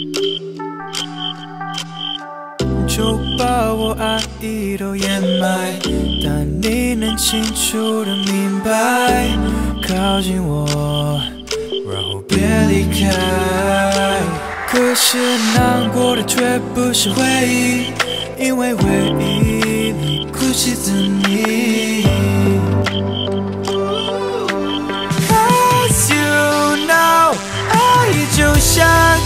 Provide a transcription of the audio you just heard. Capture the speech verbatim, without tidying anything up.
就把我爱意都掩埋，但你能清楚的明白，靠近我，然后别离开。可是难过的却不是回忆，因为回忆里哭泣着你。As you know， 爱就像